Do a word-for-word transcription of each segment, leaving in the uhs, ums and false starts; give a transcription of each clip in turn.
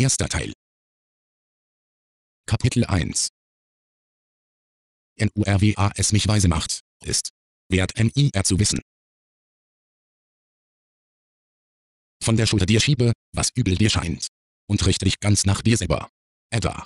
Erster Teil. Kapitel eins. N U R W A es mich weise macht, ist wert N I R zu wissen. Von der Schulter dir schiebe, was übel dir scheint, und richte dich ganz nach dir selber. Edda.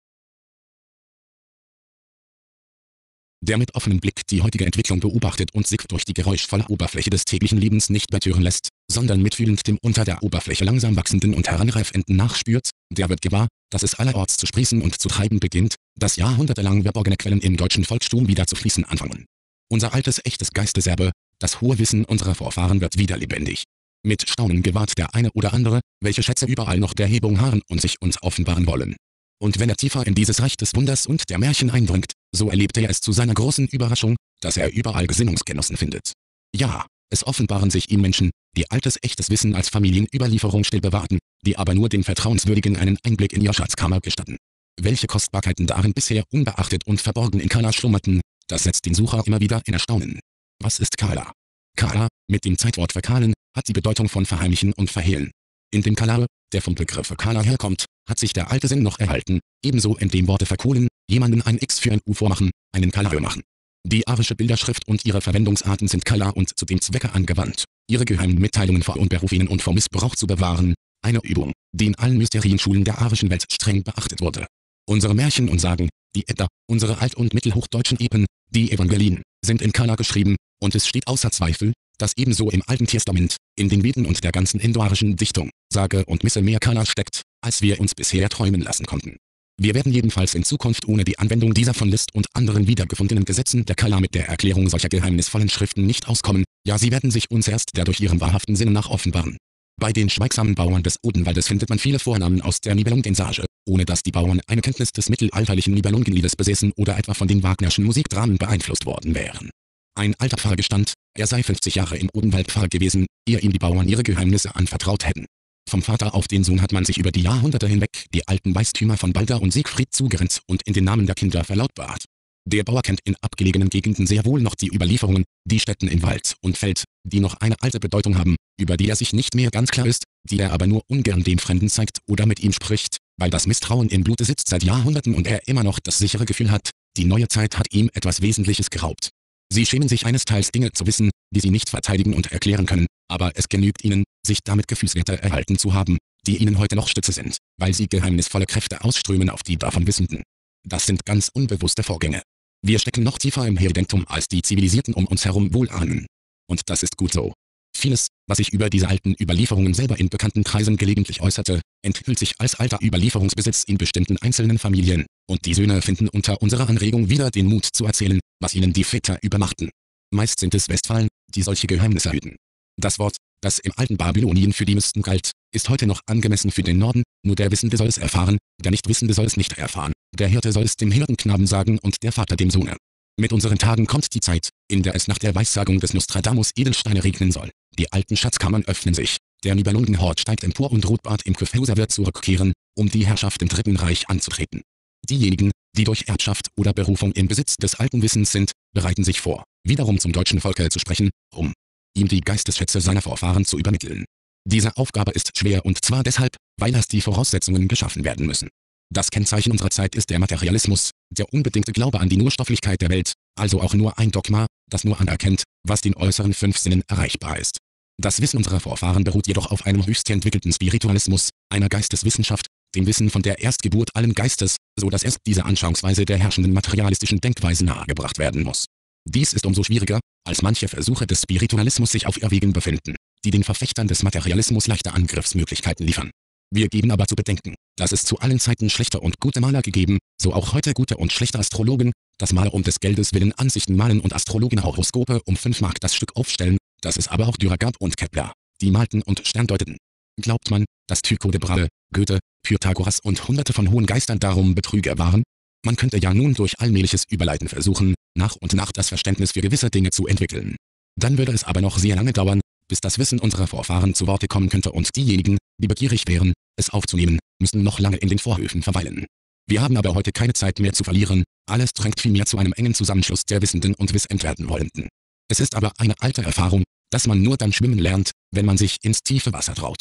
Der mit offenem Blick die heutige Entwicklung beobachtet und sich durch die geräuschvolle Oberfläche des täglichen Lebens nicht betören lässt, sondern mitfühlend dem unter der Oberfläche langsam wachsenden und heranreifenden nachspürt, der wird gewahr, dass es allerorts zu sprießen und zu treiben beginnt, dass jahrhundertelang verborgene Quellen im deutschen Volkstum wieder zu fließen anfangen. Unser altes, echtes Geisteserbe, das hohe Wissen unserer Vorfahren wird wieder lebendig. Mit Staunen gewahrt der eine oder andere, welche Schätze überall noch der Hebung harren und sich uns offenbaren wollen. Und wenn er tiefer in dieses Reich des Wunders und der Märchen eindringt, so erlebt er es zu seiner großen Überraschung, dass er überall Gesinnungsgenossen findet. Ja, es offenbaren sich ihm Menschen, die altes echtes Wissen als Familienüberlieferung still bewahrten, die aber nur den Vertrauenswürdigen einen Einblick in ihre Schatzkammer gestatten. Welche Kostbarkeiten darin bisher unbeachtet und verborgen in Kala schlummerten, das setzt den Sucher immer wieder in Erstaunen. Was ist Kala? Kala, mit dem Zeitwort verkahlen, hat die Bedeutung von verheimlichen und verhehlen. In dem Kalare, der vom Begriff Kala herkommt, hat sich der alte Sinn noch erhalten, ebenso in dem Worte verkohlen, jemanden ein X für ein U vormachen, einen Kalare machen. Die arische Bilderschrift und ihre Verwendungsarten sind Kala und zu dem Zwecke angewandt, ihre geheimen Mitteilungen vor Unberufenen und vor Missbrauch zu bewahren, eine Übung, die in allen Mysterienschulen der arischen Welt streng beachtet wurde. Unsere Märchen und Sagen, die Edda, unsere alt- und mittelhochdeutschen Epen, die Evangelien, sind in Kala geschrieben, und es steht außer Zweifel, dass ebenso im Alten Testament, in den Veden und der ganzen indoarischen Dichtung, Sage und Misse mehr Kala steckt, als wir uns bisher träumen lassen konnten. Wir werden jedenfalls in Zukunft ohne die Anwendung dieser von Liszt und anderen wiedergefundenen Gesetzen der Kala mit der Erklärung solcher geheimnisvollen Schriften nicht auskommen, ja sie werden sich uns erst der durch ihrem wahrhaften Sinne nach offenbaren. Bei den schweigsamen Bauern des Odenwaldes findet man viele Vornamen aus der Nibelungensage, ohne dass die Bauern eine Kenntnis des mittelalterlichen Nibelungenliedes besäßen oder etwa von den Wagnerschen Musikdramen beeinflusst worden wären. Ein alter Pfarrer gestand, er sei fünfzig Jahre im Odenwald Pfarrer gewesen, ehe ihm die Bauern ihre Geheimnisse anvertraut hätten. Vom Vater auf den Sohn hat man sich über die Jahrhunderte hinweg die alten Weistümer von Balder und Siegfried zugerennt und in den Namen der Kinder verlautbart. Der Bauer kennt in abgelegenen Gegenden sehr wohl noch die Überlieferungen, die Stätten in Wald und Feld, die noch eine alte Bedeutung haben, über die er sich nicht mehr ganz klar ist, die er aber nur ungern dem Fremden zeigt oder mit ihm spricht, weil das Misstrauen im Blute sitzt seit Jahrhunderten und er immer noch das sichere Gefühl hat, die neue Zeit hat ihm etwas Wesentliches geraubt. Sie schämen sich einesteils Dinge zu wissen, die sie nicht verteidigen und erklären können, aber es genügt ihnen, sich damit Gefühlswerte erhalten zu haben, die ihnen heute noch Stütze sind, weil sie geheimnisvolle Kräfte ausströmen auf die davon Wissenden. Das sind ganz unbewusste Vorgänge. Wir stecken noch tiefer im Herdentum, als die Zivilisierten um uns herum wohl ahnen. Und das ist gut so. Vieles, was sich über diese alten Überlieferungen selber in bekannten Kreisen gelegentlich äußerte, enthüllt sich als alter Überlieferungsbesitz in bestimmten einzelnen Familien, und die Söhne finden unter unserer Anregung wieder den Mut zu erzählen, was ihnen die Väter übermachten. Meist sind es Westfalen, die solche Geheimnisse hüten. Das Wort, das im alten Babylonien für die Mysten galt, ist heute noch angemessen für den Norden, nur der Wissende soll es erfahren, der Nichtwissende soll es nicht erfahren, der Hirte soll es dem Hirtenknaben sagen und der Vater dem Sohne. Mit unseren Tagen kommt die Zeit, in der es nach der Weissagung des Nostradamus Edelsteine regnen soll. Die alten Schatzkammern öffnen sich, der Nibelungenhort steigt empor und Rotbart im Kyffhäuser wird zurückkehren, um die Herrschaft im Dritten Reich anzutreten. Diejenigen, die durch Erbschaft oder Berufung im Besitz des alten Wissens sind, bereiten sich vor, wiederum zum deutschen Volke zu sprechen, um ihm die Geistesschätze seiner Vorfahren zu übermitteln. Diese Aufgabe ist schwer und zwar deshalb, weil erst die Voraussetzungen geschaffen werden müssen. Das Kennzeichen unserer Zeit ist der Materialismus, der unbedingte Glaube an die Nurstofflichkeit der Welt, also auch nur ein Dogma, das nur anerkennt, was den äußeren fünf Sinnen erreichbar ist. Das Wissen unserer Vorfahren beruht jedoch auf einem höchst entwickelten Spiritualismus, einer Geisteswissenschaft, dem Wissen von der Erstgeburt allen Geistes, so dass erst diese Anschauungsweise der herrschenden materialistischen Denkweise nahegebracht werden muss. Dies ist umso schwieriger, als manche Versuche des Spiritualismus sich auf Irrwegen befinden, die den Verfechtern des Materialismus leichte Angriffsmöglichkeiten liefern. Wir geben aber zu bedenken, dass es zu allen Zeiten schlechte und gute Maler gegeben, so auch heute gute und schlechte Astrologen, dass Maler um des Geldes willen Ansichten malen und Astrologen Horoskope um fünf Mark das Stück aufstellen, dass es aber auch Dürer gab und Kepler, die malten und sterndeuteten. Glaubt man, dass Tycho de Brahe, Goethe, Pythagoras und hunderte von hohen Geistern darum Betrüger waren? Man könnte ja nun durch allmähliches Überleiten versuchen, nach und nach das Verständnis für gewisse Dinge zu entwickeln. Dann würde es aber noch sehr lange dauern, bis das Wissen unserer Vorfahren zu Worte kommen könnte und diejenigen, die begierig wären, es aufzunehmen, müssen noch lange in den Vorhöfen verweilen. Wir haben aber heute keine Zeit mehr zu verlieren, alles drängt vielmehr zu einem engen Zusammenschluss der Wissenden und Wissend werden Wollenden. Es ist aber eine alte Erfahrung, dass man nur dann schwimmen lernt, wenn man sich ins tiefe Wasser traut.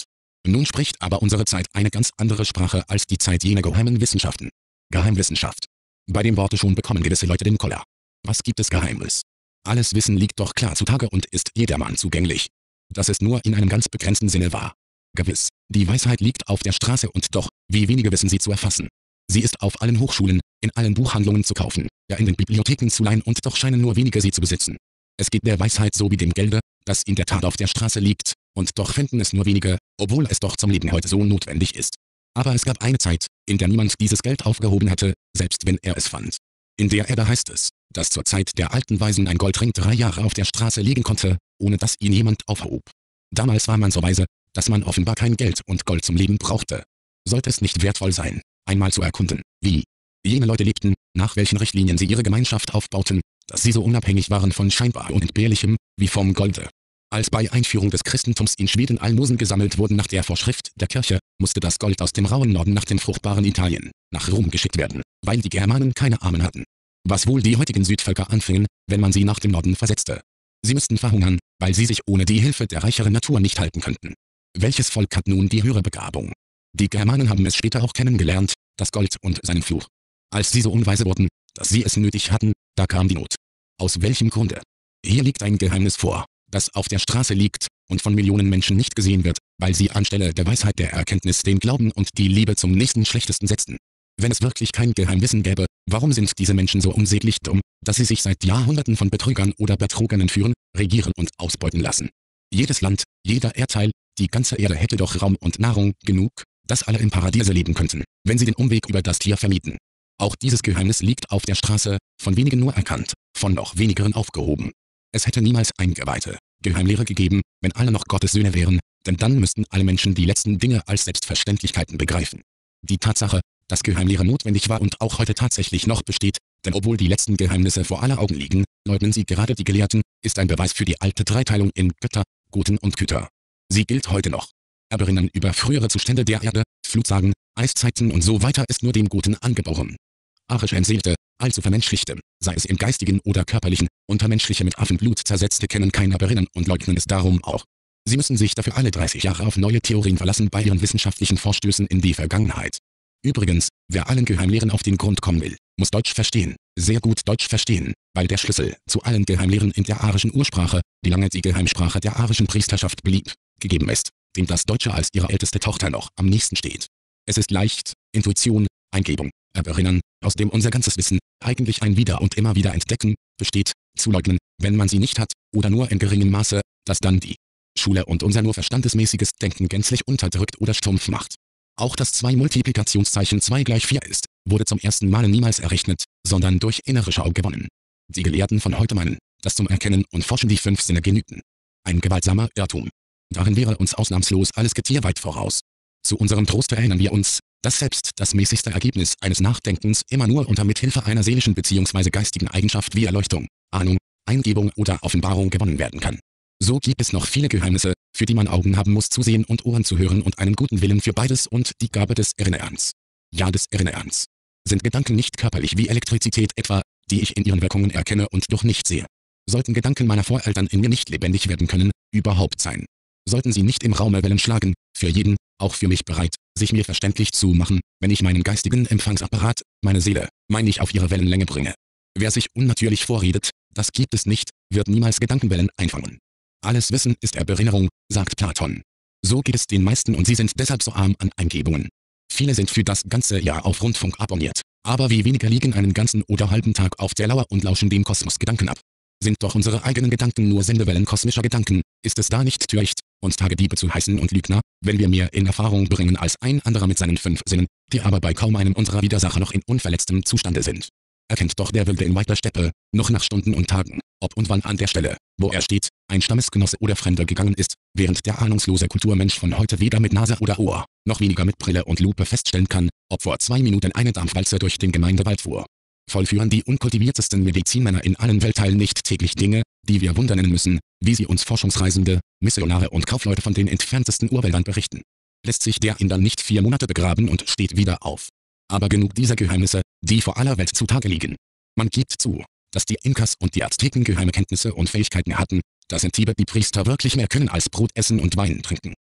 Nun spricht aber unsere Zeit eine ganz andere Sprache als die Zeit jener geheimen Wissenschaften. Geheimwissenschaft. Bei dem Worte schon bekommen gewisse Leute den Koller. Was gibt es Geheimes? Alles Wissen liegt doch klar zutage und ist jedermann zugänglich. Das ist nur in einem ganz begrenzten Sinne wahr. Gewiss, die Weisheit liegt auf der Straße und doch, wie wenige wissen sie zu erfassen. Sie ist auf allen Hochschulen, in allen Buchhandlungen zu kaufen, ja in den Bibliotheken zu leihen und doch scheinen nur wenige sie zu besitzen. Es geht der Weisheit so wie dem Gelde, das in der Tat auf der Straße liegt, und doch finden es nur wenige, obwohl es doch zum Leben heute so notwendig ist. Aber es gab eine Zeit, in der niemand dieses Geld aufgehoben hatte, selbst wenn er es fand. In der Erde heißt es, dass zur Zeit der alten Weisen ein Goldring drei Jahre auf der Straße liegen konnte, ohne dass ihn jemand aufhob. Damals war man so weise, dass man offenbar kein Geld und Gold zum Leben brauchte. Sollte es nicht wertvoll sein, einmal zu erkunden, wie jene Leute lebten, nach welchen Richtlinien sie ihre Gemeinschaft aufbauten, dass sie so unabhängig waren von scheinbar Unentbehrlichem, wie vom Golde. Als bei Einführung des Christentums in Schweden Almosen gesammelt wurden nach der Vorschrift der Kirche, musste das Gold aus dem rauen Norden nach dem fruchtbaren Italien, nach Rom geschickt werden, weil die Germanen keine Armen hatten. Was wohl die heutigen Südvölker anfingen, wenn man sie nach dem Norden versetzte. Sie müssten verhungern, weil sie sich ohne die Hilfe der reicheren Natur nicht halten könnten. Welches Volk hat nun die höhere Begabung? Die Germanen haben es später auch kennengelernt, das Gold und seinen Fluch. Als sie so unweise wurden, dass sie es nötig hatten, da kam die Not. Aus welchem Grunde? Hier liegt ein Geheimnis vor, das auf der Straße liegt und von Millionen Menschen nicht gesehen wird, weil sie anstelle der Weisheit der Erkenntnis den Glauben und die Liebe zum nächsten Schlechtesten setzten. Wenn es wirklich kein Geheimwissen gäbe, warum sind diese Menschen so unsäglich dumm, dass sie sich seit Jahrhunderten von Betrügern oder Betrogenen führen, regieren und ausbeuten lassen? Jedes Land, jeder Erdteil, die ganze Erde hätte doch Raum und Nahrung genug, dass alle im Paradiese leben könnten, wenn sie den Umweg über das Tier vermieden. Auch dieses Geheimnis liegt auf der Straße, von wenigen nur erkannt, von noch wenigeren aufgehoben. Es hätte niemals Eingeweihte, Geheimlehre gegeben, wenn alle noch Gottes Söhne wären, denn dann müssten alle Menschen die letzten Dinge als Selbstverständlichkeiten begreifen. Die Tatsache, dass Geheimlehre notwendig war und auch heute tatsächlich noch besteht, denn obwohl die letzten Geheimnisse vor aller Augen liegen, leugnen sie gerade die Gelehrten, ist ein Beweis für die alte Dreiteilung in Götter, Guten und Güter. Sie gilt heute noch. Erinnern über frühere Zustände der Erde, Flutsagen, Eiszeiten und so weiter ist nur dem Guten angeboren. Arisch entseelte, allzu vermenschlichte, sei es im geistigen oder körperlichen, untermenschliche mit Affenblut zersetzte kennen kein Erinnern und leugnen es darum auch. Sie müssen sich dafür alle dreißig Jahre auf neue Theorien verlassen bei ihren wissenschaftlichen Vorstößen in die Vergangenheit. Übrigens, wer allen Geheimlehren auf den Grund kommen will, muss Deutsch verstehen, sehr gut Deutsch verstehen, weil der Schlüssel zu allen Geheimlehren in der arischen Ursprache, die lange die Geheimsprache der arischen Priesterschaft blieb, gegeben ist, dem das Deutsche als ihre älteste Tochter noch am nächsten steht. Es ist leicht, Intuition, Eingebung, Erinnern, aus dem unser ganzes Wissen, eigentlich ein Wieder und immer wieder entdecken, besteht, zu leugnen, wenn man sie nicht hat, oder nur in geringem Maße, dass dann die Schule und unser nur verstandesmäßiges Denken gänzlich unterdrückt oder stumpf macht. Auch das zwei-Multiplikationszeichen zwei gleich vier ist, wurde zum ersten Mal niemals errechnet, sondern durch innere Schau gewonnen. Die Gelehrten von heute meinen, dass zum Erkennen und Forschen die fünf Sinne genügten. Ein gewaltsamer Irrtum. Darin wäre uns ausnahmslos alles Getier weit voraus. Zu unserem Trost erinnern wir uns, dass selbst das mäßigste Ergebnis eines Nachdenkens immer nur unter Mithilfe einer seelischen bzw. geistigen Eigenschaft wie Erleuchtung, Ahnung, Eingebung oder Offenbarung gewonnen werden kann. So gibt es noch viele Geheimnisse, für die man Augen haben muss zu sehen und Ohren zu hören und einen guten Willen für beides und die Gabe des Erinnerns. Ja, des Erinnerns. Sind Gedanken nicht körperlich wie Elektrizität etwa, die ich in ihren Wirkungen erkenne und doch nicht sehe? Sollten Gedanken meiner Voreltern in mir nicht lebendig werden können, überhaupt sein? Sollten sie nicht im Raume Wellen schlagen, für jeden, auch für mich bereit, sich mir verständlich zu machen, wenn ich meinen geistigen Empfangsapparat, meine Seele, mein Ich auf ihre Wellenlänge bringe? Wer sich unnatürlich vorredet, das gibt es nicht, wird niemals Gedankenwellen einfangen. Alles Wissen ist Erinnerung, sagt Platon. So geht es den meisten und sie sind deshalb so arm an Eingebungen. Viele sind für das ganze Jahr auf Rundfunk abonniert, aber wie weniger liegen einen ganzen oder halben Tag auf der Lauer und lauschen dem Kosmos Gedanken ab. Sind doch unsere eigenen Gedanken nur Sendewellen kosmischer Gedanken, ist es da nicht töricht, uns Tagediebe zu heißen und Lügner, wenn wir mehr in Erfahrung bringen als ein anderer mit seinen fünf Sinnen, die aber bei kaum einem unserer Widersacher noch in unverletztem Zustande sind. Erkennt doch der Wilde in weiter Steppe, noch nach Stunden und Tagen, ob und wann an der Stelle, wo er steht, ein Stammesgenosse oder Fremder gegangen ist, während der ahnungslose Kulturmensch von heute weder mit Nase oder Ohr, noch weniger mit Brille und Lupe feststellen kann, ob vor zwei Minuten eine Dampfwalze durch den Gemeindewald fuhr. Vollführen die unkultiviertesten Medizinmänner in allen Weltteilen nicht täglich Dinge, die wir Wunder nennen müssen, wie sie uns Forschungsreisende, Missionare und Kaufleute von den entferntesten Urwäldern berichten? Lässt sich der in dann nicht vier Monate begraben und steht wieder auf. Aber genug dieser Geheimnisse, die vor aller Welt zutage liegen. Man gibt zu, dass die Inkas und die Azteken geheime Kenntnisse und Fähigkeiten hatten, dass in Tibet die Priester wirklich mehr können als Brot essen und Wein trinken.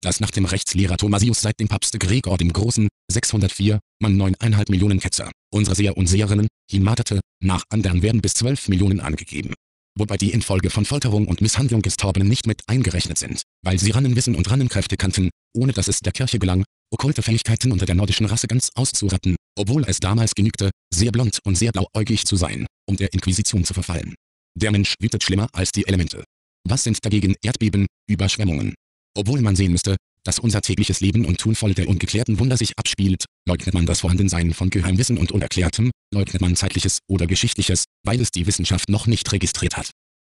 dass nach dem Rechtslehrer Thomasius seit dem Papst Gregor dem Großen, sechshundertvier, man neuneinhalb Millionen Ketzer, unsere Seher und Seherinnen, hinmaterte, nach anderen werden bis zwölf Millionen angegeben. Wobei die infolge von Folterung und Misshandlung Gestorbenen nicht mit eingerechnet sind, weil sie Rannenwissen und Rannenkräfte kannten, ohne dass es der Kirche gelang, okkulte Fähigkeiten unter der nordischen Rasse ganz auszurotten, obwohl es damals genügte, sehr blond und sehr blauäugig zu sein, um der Inquisition zu verfallen. Der Mensch wütet schlimmer als die Elemente. Was sind dagegen Erdbeben, Überschwemmungen? Obwohl man sehen müsste, dass unser tägliches Leben und Tun voll der ungeklärten Wunder sich abspielt, leugnet man das Vorhandensein von Geheimwissen und Unerklärtem, leugnet man Zeitliches oder Geschichtliches, weil es die Wissenschaft noch nicht registriert hat.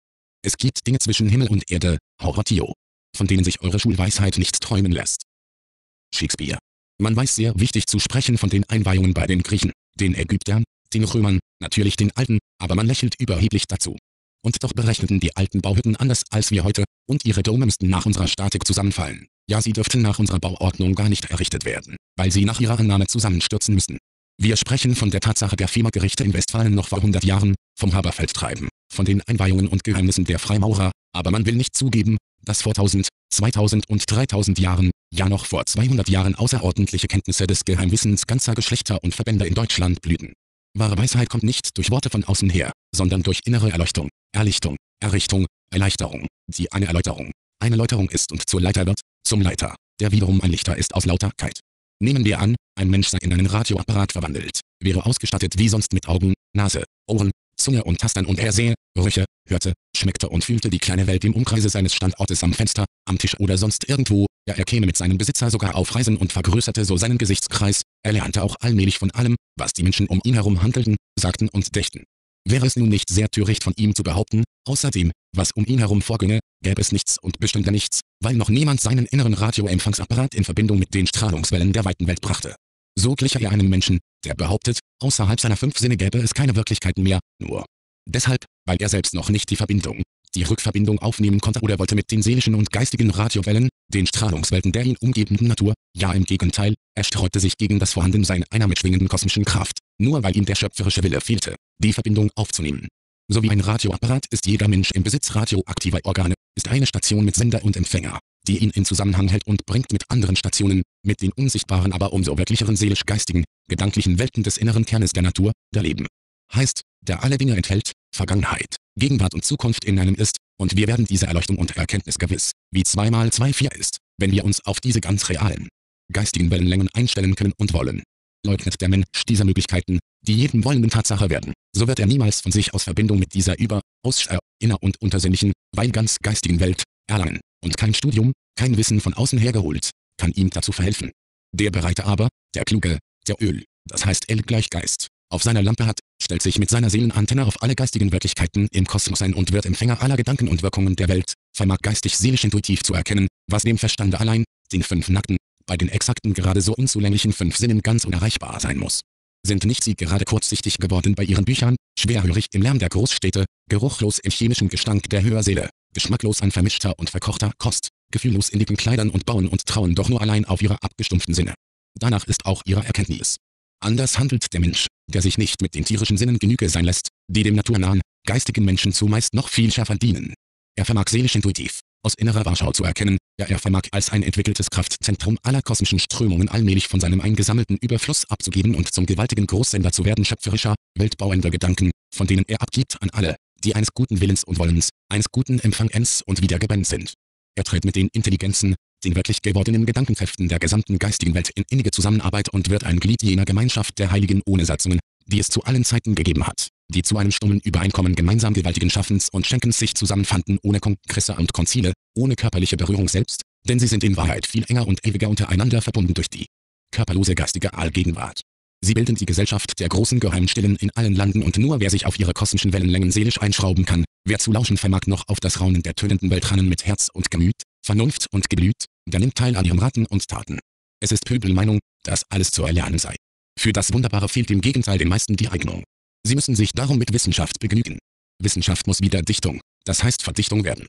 Es gibt Dinge zwischen Himmel und Erde, Horatio, von denen sich eure Schulweisheit nicht träumen lässt. Shakespeare. Man weiß sehr wichtig zu sprechen von den Einweihungen bei den Griechen, den Ägyptern, den Römern, natürlich den Alten, aber man lächelt überheblich dazu. Und doch berechneten die alten Bauhütten anders als wir heute, und ihre Dome müssten nach unserer Statik zusammenfallen. Ja, sie dürften nach unserer Bauordnung gar nicht errichtet werden, weil sie nach ihrer Annahme zusammenstürzen müssten. Wir sprechen von der Tatsache der FEMA-Gerichte in Westfalen noch vor hundert Jahren, vom Haberfeldtreiben, von den Einweihungen und Geheimnissen der Freimaurer, aber man will nicht zugeben, dass vor tausend, zweitausend und dreitausend Jahren, ja noch vor zweihundert Jahren außerordentliche Kenntnisse des Geheimwissens ganzer Geschlechter und Verbände in Deutschland blühten. Wahre Weisheit kommt nicht durch Worte von außen her, sondern durch innere Erleuchtung, Erlichtung, Errichtung, Erleichterung, die eine Erläuterung, eine Läuterung ist und zur Leiter wird, zum Leiter, der wiederum ein Lichter ist aus Lauterkeit. Nehmen wir an, ein Mensch sei in einen Radioapparat verwandelt, wäre ausgestattet wie sonst mit Augen, Nase, Ohren, Zunge und Tastern und er sähe, rieche, hörte, schmeckte und fühlte die kleine Welt im Umkreise seines Standortes am Fenster, am Tisch oder sonst irgendwo, ja er käme mit seinem Besitzer sogar auf Reisen und vergrößerte so seinen Gesichtskreis, er lernte auch allmählich von allem, was die Menschen um ihn herum handelten, sagten und dächten. Wäre es nun nicht sehr töricht von ihm zu behaupten, außerdem, was um ihn herum vorginge, gäbe es nichts und bestünde nichts, weil noch niemand seinen inneren Radioempfangsapparat in Verbindung mit den Strahlungswellen der weiten Welt brachte. So gliche er einem Menschen, der behauptet, außerhalb seiner fünf Sinne gäbe es keine Wirklichkeiten mehr, nur. Deshalb, weil er selbst noch nicht die Verbindung, die Rückverbindung aufnehmen konnte oder wollte mit den seelischen und geistigen Radiowellen, den Strahlungswelten der ihn umgebenden Natur, ja im Gegenteil, er sträubte sich gegen das Vorhandensein einer mitschwingenden kosmischen Kraft, nur weil ihm der schöpferische Wille fehlte, die Verbindung aufzunehmen. So wie ein Radioapparat ist jeder Mensch im Besitz radioaktiver Organe, ist eine Station mit Sender und Empfänger, die ihn in Zusammenhang hält und bringt mit anderen Stationen, mit den unsichtbaren aber umso wirklicheren seelisch-geistigen, gedanklichen Welten des inneren Kernes der Natur, der Leben. Heißt, der alle Dinge enthält, Vergangenheit, Gegenwart und Zukunft in einem ist, und wir werden diese Erleuchtung und Erkenntnis gewiss, wie zwei mal zwei vier ist, wenn wir uns auf diese ganz realen, geistigen Wellenlängen einstellen können und wollen. Leugnet der Mensch diese Möglichkeiten, die jedem wollenden Tatsache werden, so wird er niemals von sich aus Verbindung mit dieser über, aus, äh, inner- und untersinnlichen, weil ganz geistigen Welt, erlangen, und kein Studium, kein Wissen von außen hergeholt, kann ihm dazu verhelfen. Der Bereiter aber, der Kluge, der Öl, das heißt L gleich Geist, auf seiner Lampe hat, stellt sich mit seiner Seelenantenne auf alle geistigen Wirklichkeiten im Kosmos ein und wird Empfänger aller Gedanken und Wirkungen der Welt, vermag geistig-seelisch intuitiv zu erkennen, was dem Verstande allein, den fünf nackten, bei den exakten gerade so unzulänglichen fünf Sinnen ganz unerreichbar sein muss. Sind nicht sie gerade kurzsichtig geworden bei ihren Büchern, schwerhörig im Lärm der Großstädte, geruchlos im chemischen Gestank der Hörsäle, geschmacklos an vermischter und verkochter Kost, gefühllos in dicken Kleidern und bauen und trauen doch nur allein auf ihre abgestumpften Sinne. Danach ist auch ihre Erkenntnis. Anders handelt der Mensch, der sich nicht mit den tierischen Sinnen Genüge sein lässt, die dem naturnahen, geistigen Menschen zumeist noch viel schärfer dienen. Er vermag seelisch intuitiv, aus innerer Warschau zu erkennen, ja er vermag als ein entwickeltes Kraftzentrum aller kosmischen Strömungen allmählich von seinem eingesammelten Überfluss abzugeben und zum gewaltigen Großsender zu werden schöpferischer, weltbauender Gedanken, von denen er abgibt an alle, die eines guten Willens und Wollens, eines guten Empfangens und wiedergebennt sind. Er tritt mit den Intelligenzen, den wirklich gewordenen Gedankenkräften der gesamten geistigen Welt in innige Zusammenarbeit und wird ein Glied jener Gemeinschaft der Heiligen ohne Satzungen, die es zu allen Zeiten gegeben hat, die zu einem stummen Übereinkommen gemeinsam gewaltigen Schaffens und Schenkens sich zusammenfanden ohne Kongresse und Konzile, ohne körperliche Berührung selbst, denn sie sind in Wahrheit viel enger und ewiger untereinander verbunden durch die körperlose geistige Allgegenwart. Sie bilden die Gesellschaft der großen Geheimstillen in allen Landen und nur wer sich auf ihre kosmischen Wellenlängen seelisch einschrauben kann, wer zu lauschen vermag noch auf das Raunen der tönenden Weltranen mit Herz und Gemüt, Vernunft und Geblüt, der nimmt teil an ihrem Raten und Taten. Es ist Pöbelmeinung, dass alles zu erlernen sei. Für das Wunderbare fehlt im Gegenteil den meisten die Eignung. Sie müssen sich darum mit Wissenschaft begnügen. Wissenschaft muss wieder Dichtung, das heißt Verdichtung werden.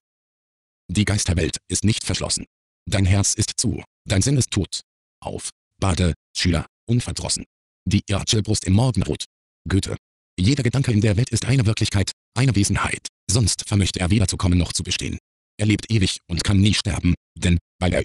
Die Geisterwelt ist nicht verschlossen. Dein Herz ist zu, dein Sinn ist tot. Auf, Bade, Schüler, unverdrossen. Die irdische Brust im Morgenrot. Goethe. Jeder Gedanke in der Welt ist eine Wirklichkeit, eine Wesenheit, sonst vermöchte er weder zu kommen noch zu bestehen. Er lebt ewig und kann nie sterben, denn, weil er ist,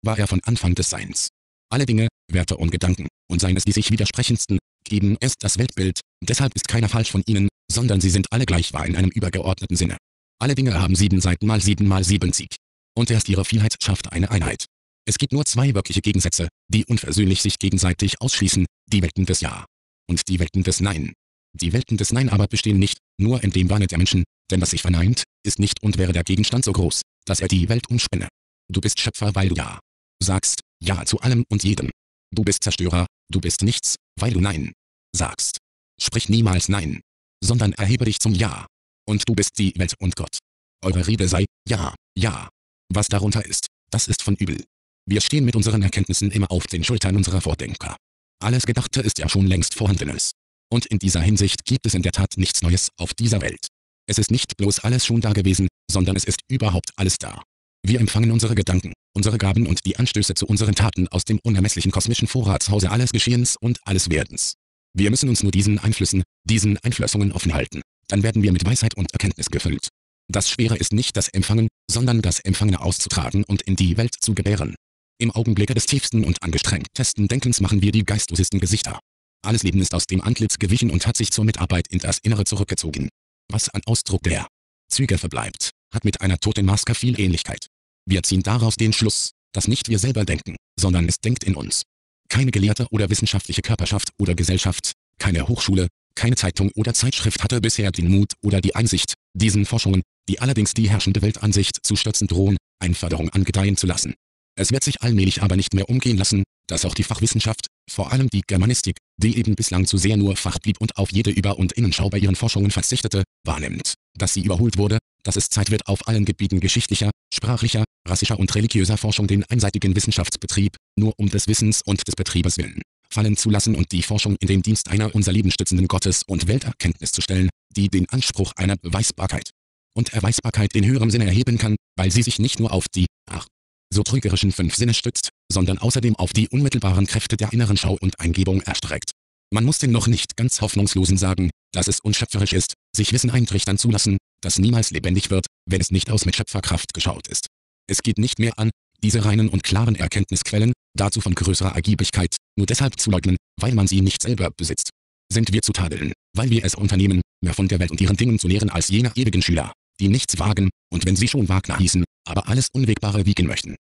war er von Anfang des Seins. Alle Dinge, Werte und Gedanken, und seien es die sich widersprechendsten, geben erst das Weltbild, deshalb ist keiner falsch von ihnen, sondern sie sind alle gleich wahr in einem übergeordneten Sinne. Alle Dinge haben sieben Seiten mal sieben mal sieben Sieg. Und erst ihre Vielheit schafft eine Einheit. Es gibt nur zwei wirkliche Gegensätze, die unversöhnlich sich gegenseitig ausschließen, die Welten des Ja und die Welten des Nein. Die Welten des Nein aber bestehen nicht, nur in dem Wahne der Menschen, denn was sich verneint, ist nicht und wäre der Gegenstand so groß, dass er die Welt umspänne. Du bist Schöpfer, weil du Ja sagst, Ja zu allem und jedem. Du bist Zerstörer, du bist nichts, weil du Nein sagst. Sprich niemals Nein, sondern erhebe dich zum Ja. Und du bist die Welt und Gott. Eure Rede sei, Ja, Ja. Was darunter ist, das ist von übel. Wir stehen mit unseren Erkenntnissen immer auf den Schultern unserer Vordenker. Alles Gedachte ist ja schon längst Vorhandenes. Und in dieser Hinsicht gibt es in der Tat nichts Neues auf dieser Welt. Es ist nicht bloß alles schon da gewesen, sondern es ist überhaupt alles da. Wir empfangen unsere Gedanken, unsere Gaben und die Anstöße zu unseren Taten aus dem unermesslichen kosmischen Vorratshause alles Geschehens und alles Werdens. Wir müssen uns nur diesen Einflüssen, diesen Einflößungen offen halten, dann werden wir mit Weisheit und Erkenntnis gefüllt. Das Schwere ist nicht das Empfangen, sondern das Empfangene auszutragen und in die Welt zu gebären. Im Augenblicke des tiefsten und angestrengtesten Denkens machen wir die geistlosesten Gesichter. Alles Leben ist aus dem Antlitz gewichen und hat sich zur Mitarbeit in das Innere zurückgezogen. Was an Ausdruck der Züge verbleibt, hat mit einer toten Maske viel Ähnlichkeit. Wir ziehen daraus den Schluss, dass nicht wir selber denken, sondern es denkt in uns. Keine gelehrte oder wissenschaftliche Körperschaft oder Gesellschaft, keine Hochschule, keine Zeitung oder Zeitschrift hatte bisher den Mut oder die Einsicht, diesen Forschungen, die allerdings die herrschende Weltansicht zu stürzen drohen, eine Förderung angedeihen zu lassen. Es wird sich allmählich aber nicht mehr umgehen lassen, dass auch die Fachwissenschaft, vor allem die Germanistik, die eben bislang zu sehr nur Fach blieb und auf jede Über- und Innenschau bei ihren Forschungen verzichtete, wahrnimmt, dass sie überholt wurde, dass es Zeit wird, auf allen Gebieten geschichtlicher, sprachlicher, rassischer und religiöser Forschung den einseitigen Wissenschaftsbetrieb, nur um des Wissens und des Betriebes willen, fallen zu lassen und die Forschung in den Dienst einer unser Leben stützenden Gottes- und Welterkenntnis zu stellen, die den Anspruch einer Beweisbarkeit und Erweisbarkeit in höherem Sinne erheben kann, weil sie sich nicht nur auf die, ach, so trügerischen fünf Sinne stützt, sondern außerdem auf die unmittelbaren Kräfte der inneren Schau und Eingebung erstreckt. Man muss den noch nicht ganz Hoffnungslosen sagen, dass es unschöpferisch ist, sich Wissen eintrichtern zu lassen, das niemals lebendig wird, wenn es nicht aus mit Schöpferkraft geschaut ist. Es geht nicht mehr an, diese reinen und klaren Erkenntnisquellen, dazu von größerer Ergiebigkeit, nur deshalb zu leugnen, weil man sie nicht selber besitzt. Sind wir zu tadeln, weil wir es unternehmen, mehr von der Welt und ihren Dingen zu lehren als jene ewigen Schüler, die nichts wagen, und wenn sie schon Wagner hießen, aber alles Unwegbare wiegen möchten.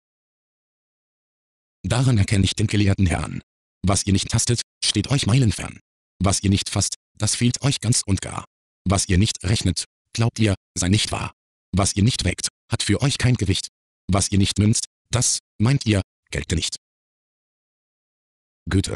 Daran erkenne ich den gelehrten Herrn. Was ihr nicht tastet, steht euch meilenfern. Was ihr nicht fasst, das fehlt euch ganz und gar. Was ihr nicht rechnet, glaubt ihr, sei nicht wahr. Was ihr nicht wägt, hat für euch kein Gewicht. Was ihr nicht münzt, das, meint ihr, gelte nicht. Goethe.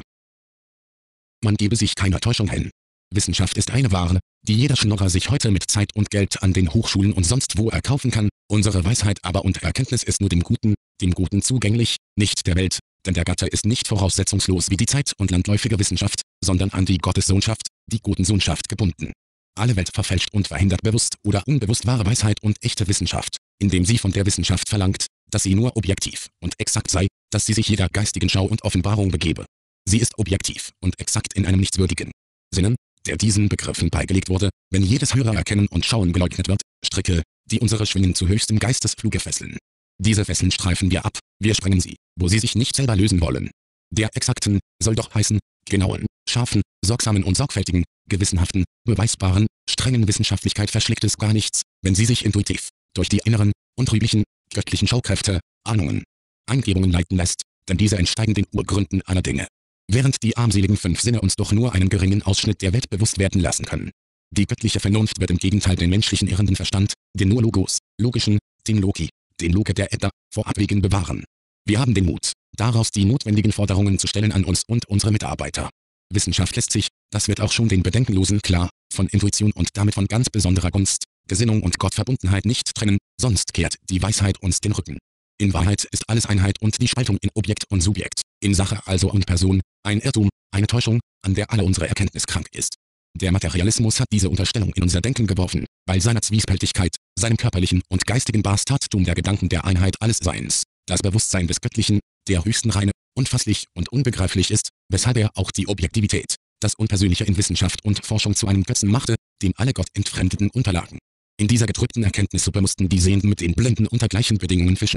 Man gebe sich keiner Täuschung hin. Wissenschaft ist eine Ware, die jeder Schnorrer sich heute mit Zeit und Geld an den Hochschulen und sonst wo erkaufen kann, unsere Weisheit aber und Erkenntnis ist nur dem Guten, dem Guten zugänglich, nicht der Welt, denn der Gatte ist nicht voraussetzungslos wie die Zeit- und landläufige Wissenschaft, sondern an die Gottessohnschaft, die Gottessohnschaft gebunden. Alle Welt verfälscht und verhindert bewusst oder unbewusst wahre Weisheit und echte Wissenschaft, indem sie von der Wissenschaft verlangt, dass sie nur objektiv und exakt sei, dass sie sich jeder geistigen Schau und Offenbarung begebe. Sie ist objektiv und exakt in einem nichtswürdigen Sinnen, der diesen Begriffen beigelegt wurde, wenn jedes höhere Erkennen und Schauen geleugnet wird, Stricke, die unsere Schwingen zu höchstem Geistesfluge fesseln. Diese Fesseln streifen wir ab, wir sprengen sie, wo sie sich nicht selber lösen wollen. Der exakten, soll doch heißen, genauen, scharfen, sorgsamen und sorgfältigen, gewissenhaften, beweisbaren, strengen Wissenschaftlichkeit verschlägt es gar nichts, wenn sie sich intuitiv, durch die inneren, untrüglichen, göttlichen Schaukräfte, Ahnungen, Eingebungen leiten lässt, denn diese entsteigen den Urgründen aller Dinge. Während die armseligen fünf Sinne uns doch nur einen geringen Ausschnitt der Welt bewusst werden lassen können. Die göttliche Vernunft wird im Gegenteil den menschlichen irrenden Verstand, den nur Logos, logischen, den Loki, den Loke der Äther, vor Abwägen bewahren. Wir haben den Mut, daraus die notwendigen Forderungen zu stellen an uns und unsere Mitarbeiter. Wissenschaft lässt sich, das wird auch schon den Bedenkenlosen klar, von Intuition und damit von ganz besonderer Gunst, Gesinnung und Gottverbundenheit nicht trennen, sonst kehrt die Weisheit uns den Rücken. In Wahrheit ist alles Einheit und die Spaltung in Objekt und Subjekt, in Sache also und Person, ein Irrtum, eine Täuschung, an der alle unsere Erkenntnis krank ist. Der Materialismus hat diese Unterstellung in unser Denken geworfen, weil seiner Zwiespältigkeit, seinem körperlichen und geistigen Bastartum der Gedanken der Einheit alles Seins, das Bewusstsein des Göttlichen, der höchsten Reine, unfasslich und unbegreiflich ist, weshalb er auch die Objektivität, das Unpersönliche in Wissenschaft und Forschung zu einem Götzen machte, dem alle Gott entfremdeten unterlagen. In dieser getrübten Erkenntnissuppe mussten die Sehenden mit den Blinden unter gleichen Bedingungen fischen.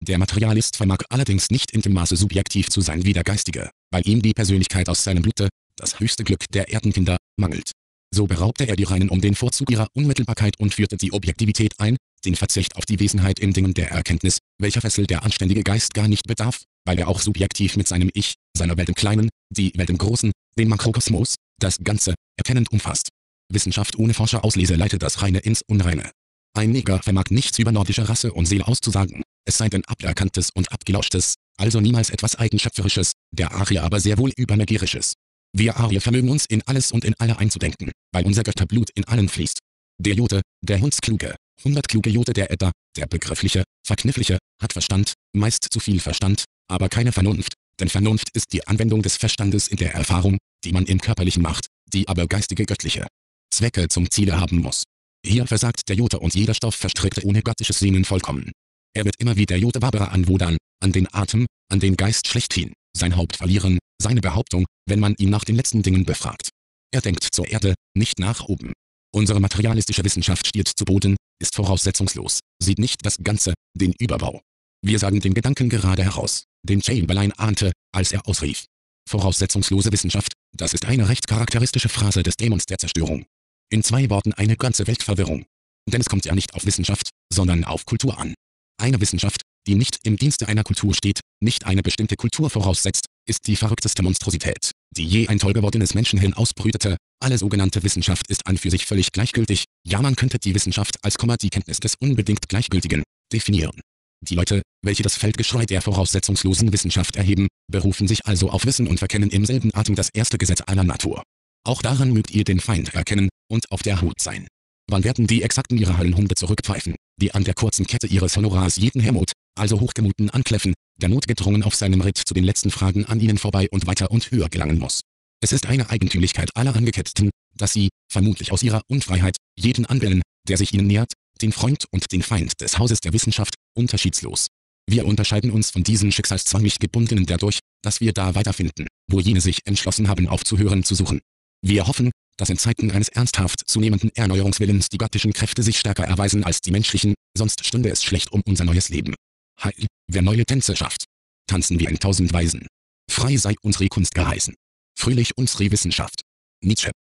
Der Materialist vermag allerdings nicht in dem Maße subjektiv zu sein wie der Geistige, weil ihm die Persönlichkeit aus seinem Blute, das höchste Glück der Erdenkinder, mangelt. So beraubte er die Reinen um den Vorzug ihrer Unmittelbarkeit und führte die Objektivität ein, den Verzicht auf die Wesenheit in Dingen der Erkenntnis, welcher Fessel der anständige Geist gar nicht bedarf, weil er auch subjektiv mit seinem Ich, seiner Welt im Kleinen, die Welt im Großen, den Makrokosmos, das Ganze, erkennend umfasst. Wissenschaft ohne Forscherauslese leitet das Reine ins Unreine. Ein Neger vermag nichts über nordische Rasse und Seele auszusagen, es sei denn aberkanntes und abgelauschtes, also niemals etwas Eigenschöpferisches, der Arier aber sehr wohl übernegerisches. Wir Arier vermögen uns in alles und in alle einzudenken, weil unser Götterblut in allen fließt. Der Jote, der Hundskluge, hundertkluge Jote der Edda, der begriffliche, verkniffliche, hat Verstand, meist zu viel Verstand, aber keine Vernunft, denn Vernunft ist die Anwendung des Verstandes in der Erfahrung, die man im Körperlichen macht, die aber geistige göttliche Zwecke zum Ziele haben muss. Hier versagt der Jote und jeder Stoff verstrickte ohne göttliches Sehnen vollkommen. Er wird immer wie der Jote Barbara an Wodan, an den Atem, an den Geist schlechthin, sein Haupt verlieren, seine Behauptung, wenn man ihn nach den letzten Dingen befragt. Er denkt zur Erde, nicht nach oben. Unsere materialistische Wissenschaft stiert zu Boden, ist voraussetzungslos, sieht nicht das Ganze, den Überbau. Wir sagen den Gedanken gerade heraus, den Chamberlain ahnte, als er ausrief. Voraussetzungslose Wissenschaft, das ist eine recht charakteristische Phrase des Dämons der Zerstörung. In zwei Worten eine ganze Weltverwirrung. Denn es kommt ja nicht auf Wissenschaft, sondern auf Kultur an. Eine Wissenschaft, die nicht im Dienste einer Kultur steht, nicht eine bestimmte Kultur voraussetzt, ist die verrückteste Monstrosität, die je ein tollgewordenes Menschenhirn ausbrütete. Alle sogenannte Wissenschaft ist an für sich völlig gleichgültig, ja man könnte die Wissenschaft als Komma die Kenntnis des unbedingt Gleichgültigen definieren. Die Leute, welche das Feldgeschrei der voraussetzungslosen Wissenschaft erheben, berufen sich also auf Wissen und verkennen im selben Atem das erste Gesetz aller Natur. Auch daran mögt ihr den Feind erkennen und auf der Hut sein. Wann werden die Exakten ihre Höllenhunde zurückpfeifen, die an der kurzen Kette ihres Honorars jeden Hermod, also Hochgemuten ankläffen, der notgedrungen auf seinem Ritt zu den letzten Fragen an ihnen vorbei und weiter und höher gelangen muss? Es ist eine Eigentümlichkeit aller Angeketteten, dass sie, vermutlich aus ihrer Unfreiheit, jeden anwählen, der sich ihnen nähert, den Freund und den Feind des Hauses der Wissenschaft, unterschiedslos. Wir unterscheiden uns von diesen schicksalszwanglich Gebundenen dadurch, dass wir da weiterfinden, wo jene sich entschlossen haben aufzuhören zu suchen. Wir hoffen, dass in Zeiten eines ernsthaft zunehmenden Erneuerungswillens die göttlichen Kräfte sich stärker erweisen als die menschlichen, sonst stünde es schlecht um unser neues Leben. Heil, wer neue Tänze schafft. Tanzen wir in tausend Weisen. Frei sei unsere Kunst geheißen. Fröhlich unsere Wissenschaft. Nietzsche.